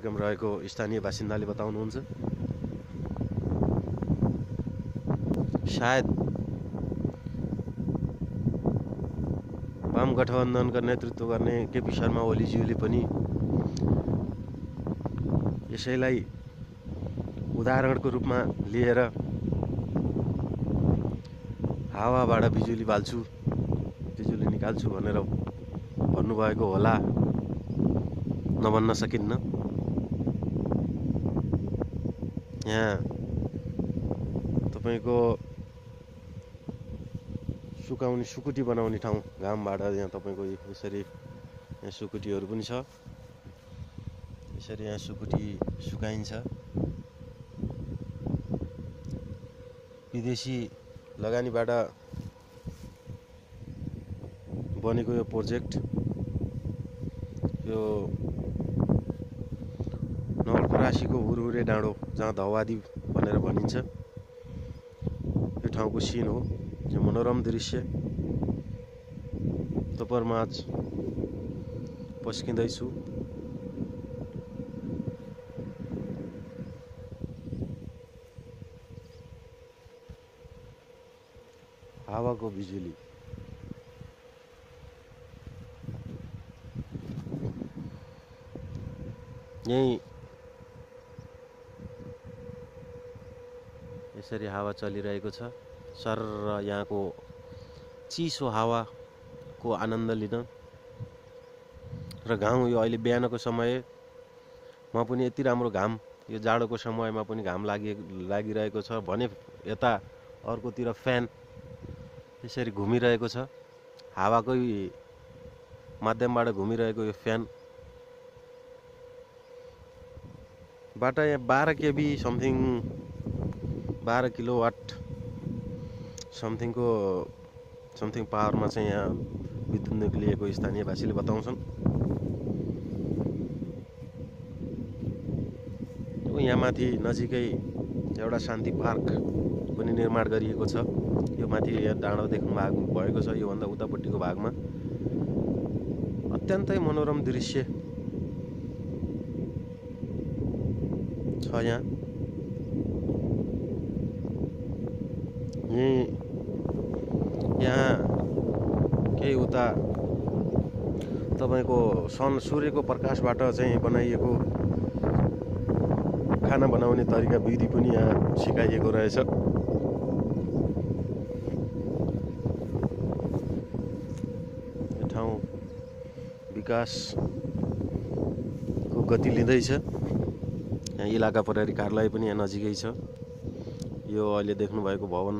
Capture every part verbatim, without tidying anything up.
रहेको स्थानीय बासिन्दाले बताउनुहुन्छ। सायद वाम गठबन्धनका नेतृत्व गर्ने केपी शर्मा ओलीज्यूले पनि यसैलाई उदाहरणको रूपमा लिएर हावाबाट बिजुली बाल्छु, बिजुली निकाल्छु भनेर भन्नुभएको होला, नभन्न सकिन्न। यहाँ तपाईँको सुकाउने सुकुटी बनाउने ठाउँ घामबाट यहाँ तपाईँको यसरी यहाँ सुकुटीहरू पनि छ। यसरी यहाँ सुकुटी सुकाइन्छ। विदेशी लगानीबाट बनेको यो प्रोजेक्ट यो नवलपरासीको हुरहुरे डाँडो जहाँ धौवादी भनेर भनिन्छ यो ठाउँको सिन हो। यो मनोरम दृश्य तपाईँहरूमाझ पस्किँदैछु। हावाको बिजुली यही यसरी हावा चलिरहेको छ। सर यहाँको चिसो हावाको आनन्द लिन र घाम यो अहिले बिहानको समयमा पनि यति राम्रो घाम, यो जाडोको समयमा पनि घाम लागि लागिरहेको छ भने यता अर्कोतिर फ्यान यसरी घुमिरहेको छ। हावाकै माध्यमबाट घुमिरहेको यो फ्यान बाट यहाँ बाह्र केबी समथिङ बाह्र किलोवाट समथिङको समथिङ पावरमा चाहिँ यहाँ विद्युत निक्लिएको स्थानीयवासीले बताउँछन्। यहाँ माथि नजिकै एउटा शान्ति पार्क पनि निर्माण गरिएको छ। यो माथि यहाँ डाँडो देख्नु भएको छ। योभन्दा उतापट्टिको भागमा अत्यन्तै मनोरम दृश्य छ। यहाँ यही यहाँ केही उता तपाईँको सन सूर्यको प्रकाशबाट चाहिँ बनाइएको खाना बनाउने तरिका विधि पनि यहाँ सिकाइएको रहेछ। यो ठाउँ विकासको गति लिँदैछ। यहाँ इलाका प्रहरी कार्यालय पनि यहाँ नजिकै छ। यो अहिले देख्नुभएको भवन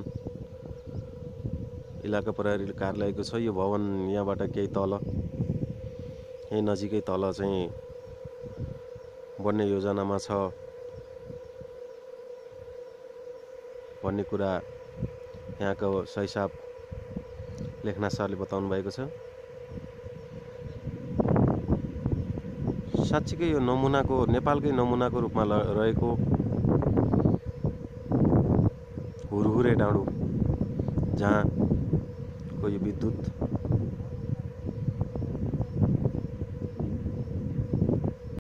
इलाका प्रहरी कार्यालयको छ। यो भवन यहाँबाट केही तल यही नजिकै तल चाहिँ बन्ने योजनामा छ भन्ने कुरा यहाँको सहिसाब लेखनाथ सरले बताउनु भएको छ। साँच्चीकै यो नमुनाको नेपालकै नमुनाको रूपमा रहेको हुरहुरे डाँडो जहाँ को यो विद्युत